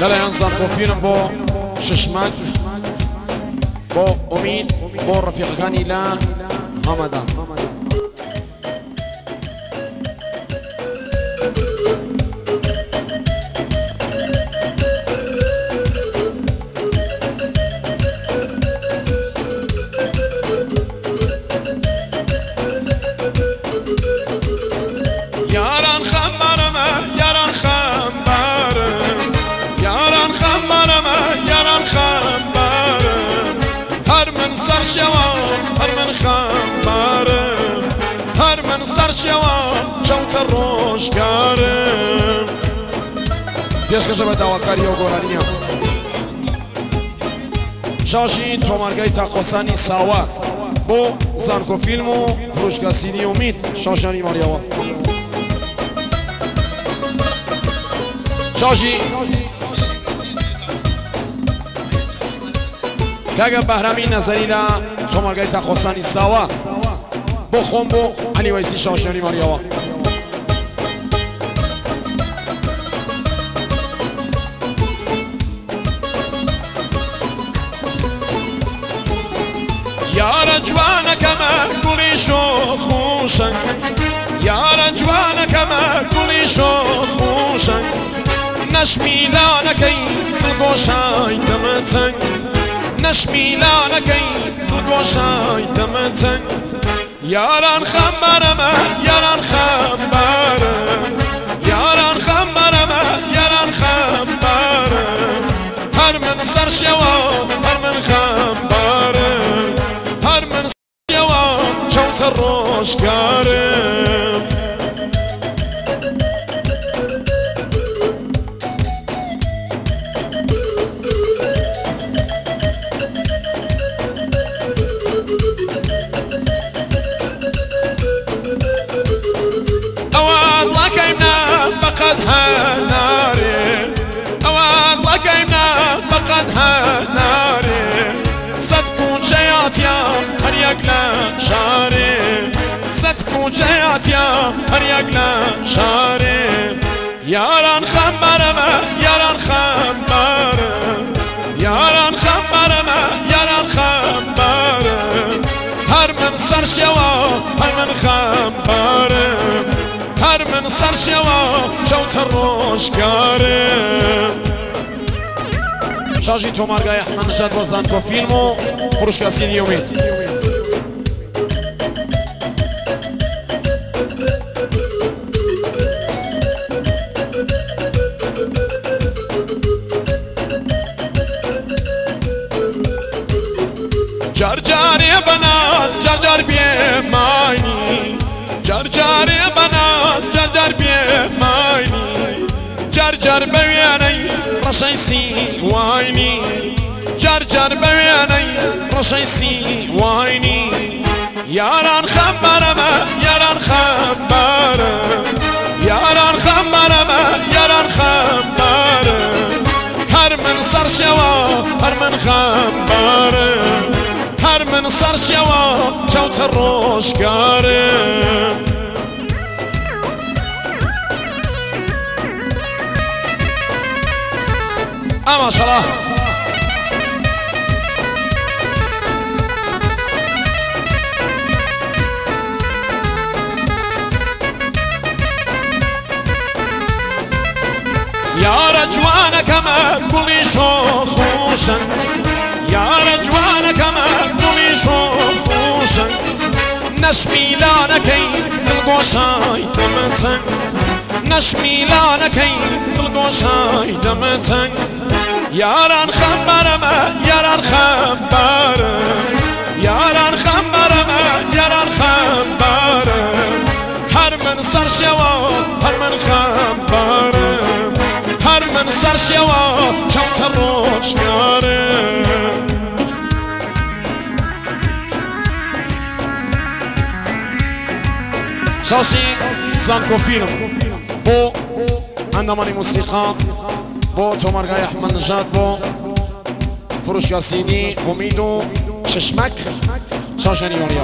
يلا ينزل توفير بو ششمك بو أميد بو رفيق غني لا همدان ياران خمرمه ياران خمبرم ياران خمرمه ياران خمبرم هر من سر شوا هر من خمبرم هر من سر شوا شوت الروشكارم پیشکش به دواکاری و گورانیا شاشی تومارگای تاقوسانی ساوا بو زانکو فیلم و فروشگاه سیدی امید شاشانی ماریاوا شاشی کاغا بهرامی نظری لا تومارگای تاقوسانی ساوا بو خون بو علی ویسی شاشانی ماریاوا يا رجوانك ما كل شخوشا يا رجوانك ما كل شخوشا نشمي لانكي القوشاي تمتن نشمي لانكي القوشاي تمتن يا ران خمر ما يا ران خمر يا ران خمر ما يا ران خمر هر من سر شوا هر من خمر هر من سيوا شوت الروشكارم اوان الله كيمنا بقد هناري اوان الله كيمنا بقد هناري ستكون جيات يا هر يقلا شاري ستكون جيات يا هر يقلا شاري يا ران خمر ما يا ران خمر يا ران خمر ما يا ران خمر هر من سر شوا هر من خمر هر من سر شوا شوت الروشكارم شاشی تومارگای احمد نژاد با زانکو فیلم و فروشگاه سیدی امید جرجاری بناس جرجر بیمانی جرجاری بناس جرجر بیمانی جرجر بویانی رشای سی واینی جرجر بویانی رشای سی واینی یاران خبرم یاران خبرم یاران خبرم یاران خبرم هر من سر شوا هر من خبرم هر من سر شوا شوت الروشكارم ما شاء الله يا رجوانك ما كل شخوشا يا رجوانك ما كل شخوشا نشمي لانكي القوشاي تمتن نشمي لانكي القوشاي تمتن ياران خبرم ياران خبرم ياران خبرم ياران خبرم هر من سر شوا هر من خبرم هر من سر شوا شوت الروشكارم شاشی زانکو فیلم بو اندامانی موسیقی بو تومارگای احمد نژاد بو فروشگاه سیدی امید و ششمک شاشنی ماریا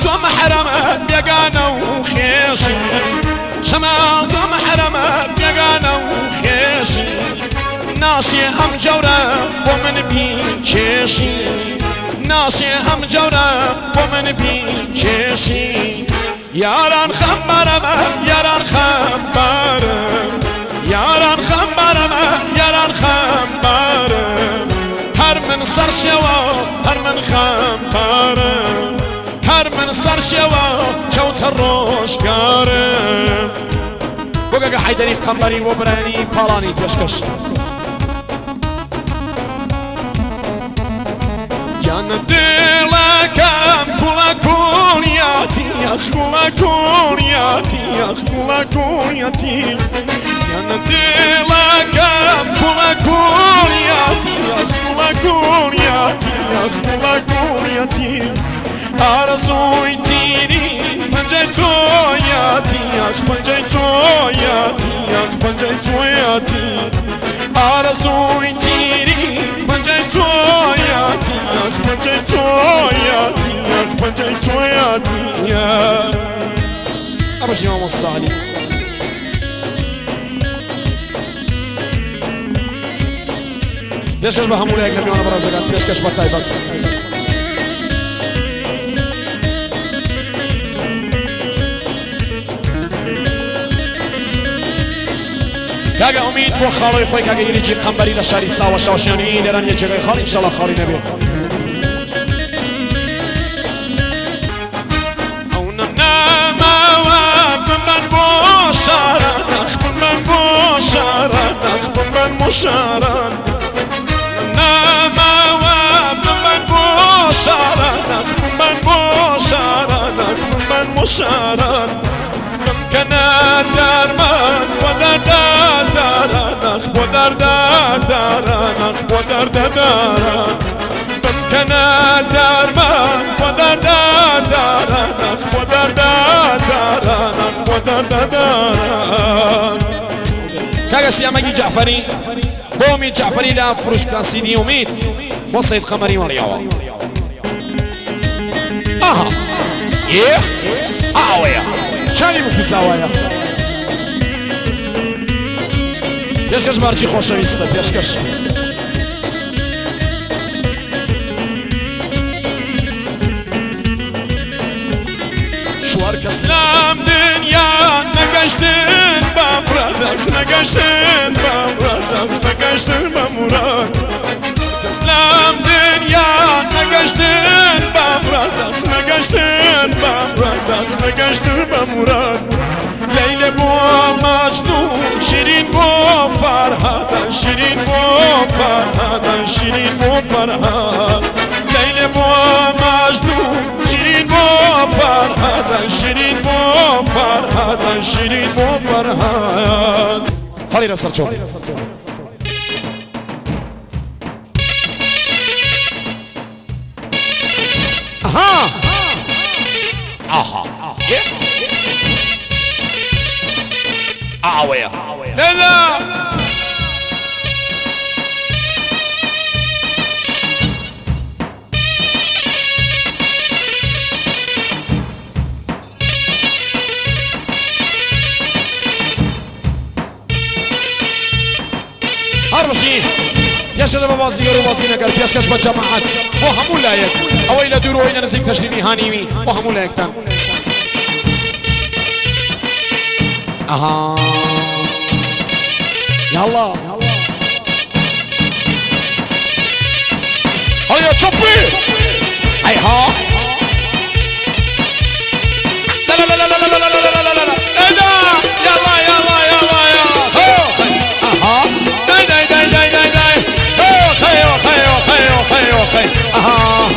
تو محرمه بیگانه و خیشی شمال تو محرمه بیگانه و خیشی ناشی ام جوره با من بی کشی ناشی ام جوره با من بی کشی یاران خبرمه یاران خبرم یاران خبرمه یاران خبرم هر من سر شوا هر من خبرم هر من سر شوا چوت روشگارم بگه حیدری قنبری و برانی پالانی پیشکش گیان دلکم کلا کولیاتی کلا کولیاتی کلا کولیاتی گیان دلکم کلا کولیاتی کلا کولیاتی کلا کولیاتی آرزوی تیری پنجه تویاتی پنجه تویاتی پنجه تویاتی آرزوی تیری پنجه تویاتی پنجه تویاتی پنجه تویاتی ابوش امام مصطفی پیشکش به همون یک نمیانه برازگان پیشکش با تایبت کاگه امید بو خالوی خوی کاگه یری جیب قنبری لشاری ساوا شاشیانی درن یه جگه خالی انشالله خالی نبی اونم نماوا بمن بوشارن بمن بوشارن بمن مشارن نماوا بمن بوشارن بمن بوشارن بمن مشارن ممکنه درمان و دردارن و دردارن و دردارن ممکنه درمان و دردارن و دردارن و دردارن کاغا سیامگی جعفری با امید جعفری لا فروشگاه سیدی امید با سید قمری مریاوا آها یه آویا چانی بو پیزاوایا پیشکش بارچی خوشویسته پیشکش شوار کسلام دنیا نگشتن بامرادخ نگشتن بامرادخ نگشتن بامراد کسلام دنیا نگشتن بامرادخ نگشتن بامرادخ نگشتن بامراد لیل بو مجنون شیرین بو فرهاد شیرین بو فرهاد شیرین بو فرهاد لیل بو مجنون شیرین بو فرهاد شیرین بو فرهاد شیرین بو فرهاد خالی را سرچو آها آها آویا لا لا هربشي يا شباب بازيرو بازينا قال بيشكش بجماعات وهمو لايك اويلا دورو وين نزيك تشريفي هانيوي وهمو لايك تان اها يلا هيا تشوبي هاي ها لا لا لا لا لا لا لا لا لا لا ادا يلا يلا يلا يلا اها داي داي داي داي داي داي خيو خيو خيو خيو خيو اها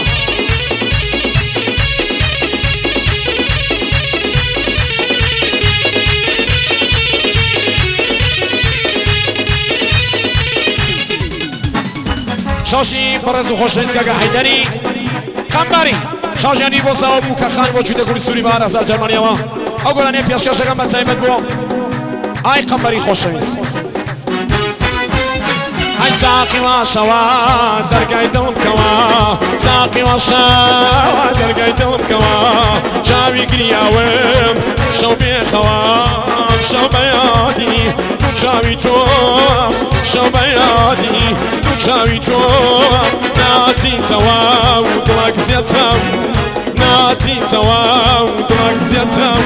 شاشی برز و خوشنیز که حیدری قنبری شاشیانی با صاحبو که خان وجود کوری سوری بار از جرمنی ما اگرانی پیشکش کردم بچه‌ای بگو ای قنبری خوشنیز ای ساقي وشوا درقاي دلم كوا ساقي وشوا درقاي دلم كوا شاوي قرياوم شو بيخوام شو بيادي شاوي تو شو بيادي شاوي تو ناتي توا ودلك زيتم ناتي توا ودلك زيتم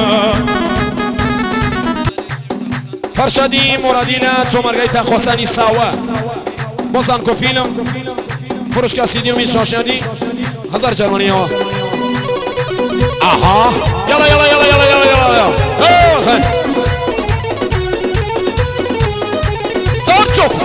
فرشدي مرادينا تو مرغيتا خوساني ساوا بوزانكو فيلم فروشكا سيدي ومين شاشياني هزار جرمانية اها يلا يلا يلا يلا يلا يلا يلا صوت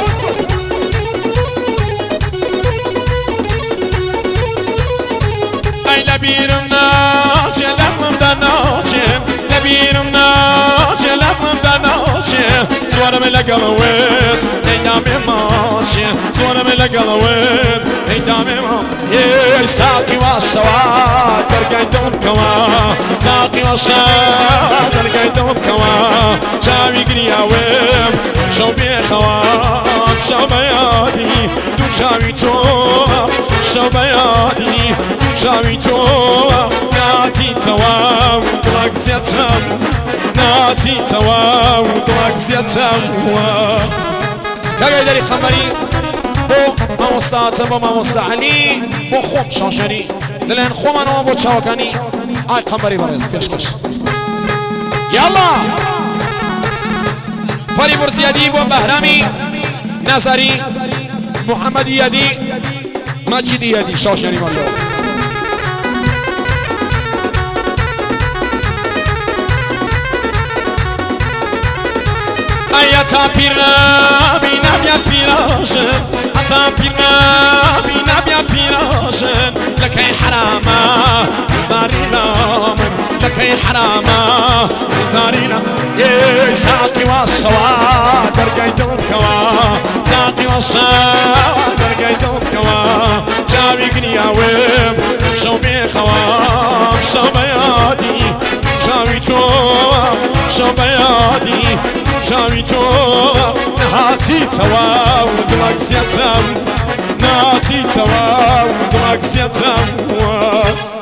اي لبيرم ناچه لفم دا ناچه لبيرم ناچه لفم دا ناچه زورم لقلوت ای دامي ماچه زورم لقلوت ای دامي ماچه يا ساقي والشوا درقاي دم كوا ساقي والشوا درقاي دم كوا شاوي قرياوم شو بيخوام شو بيادي دو شاوي تو شو بيادي شاوي تو ناتي توا ودلك زيتم ناتي توا ودلك زيتم كاقاي داري قمري بو ما مستعتم بو ما مستعلي بو خوم شاشني للين خوم انا بو تشاوكاني اي قمري برز بيشكش يلا فري برزيادي بو بهرامي نظري محمد يدي مجد يدي شاشني مالو تا پیرنا بینم یا پیراشن تا پیرنا بینم یا پیراشن لکی حراما دارینا من لکی حراما دارینا یه ساقی والشوا درقاي دلم كوا ساقي والشوا درقاي دلم كوا شاوي قرياوم شو بيخوام شو بيادي شاوي تو شو بيادي شاوي تو نهاتي توا ودلك زيتم نهاتي توا ودلك زيتم